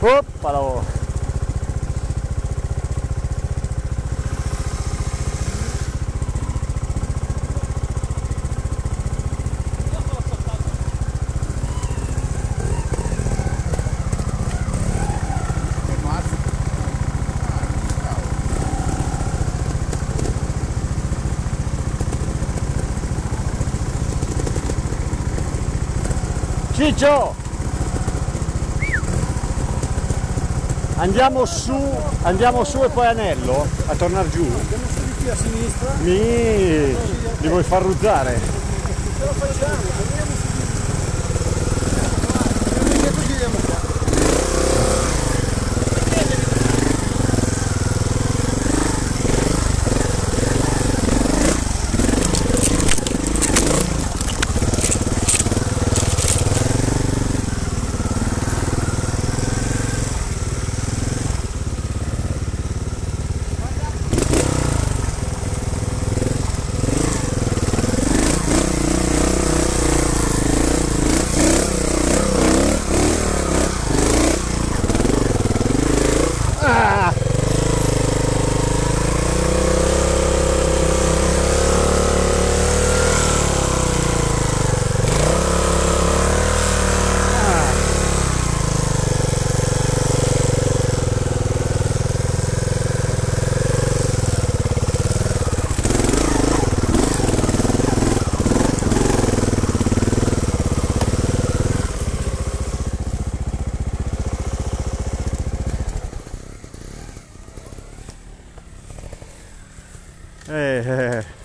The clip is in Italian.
Oppalo! Ciccio! Andiamo su e poi Anello a tornare giù. Andiamo su di qui a sinistra. Li vuoi far ruzzare? Ce la facciamo, torniamo su di qui. Andiamo indietro, giriamo qua. Eh.